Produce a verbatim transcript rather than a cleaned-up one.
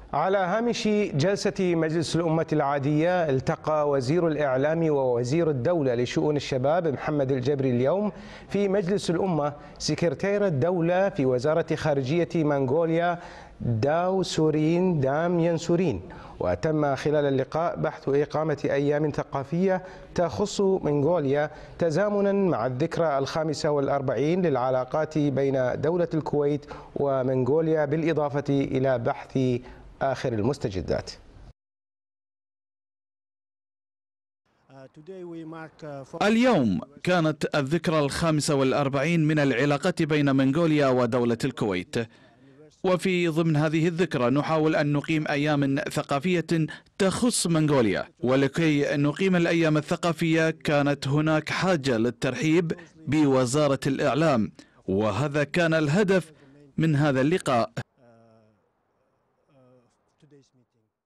على هامش جلسة مجلس الأمة العادية، التقى وزير الإعلام ووزير الدولة لشؤون الشباب محمد الجبري اليوم في مجلس الأمة سكرتير الدولة في وزارة خارجية منغوليا داو سورين دام ينسورين. وتم خلال اللقاء بحث إقامة أيام ثقافية تخص منغوليا تزامنا مع الذكرى الخامسة والأربعين للعلاقات بين دولة الكويت ومنغوليا، بالإضافة إلى بحث آخر المستجدات. اليوم كانت الذكرى الخامسة والأربعين من العلاقة بين منغوليا ودولة الكويت، وفي ضمن هذه الذكرى نحاول أن نقيم أيام ثقافية تخص منغوليا. ولكي نقيم الأيام الثقافية كانت هناك حاجة للترحيب بوزارة الإعلام، وهذا كان الهدف من هذا اللقاء.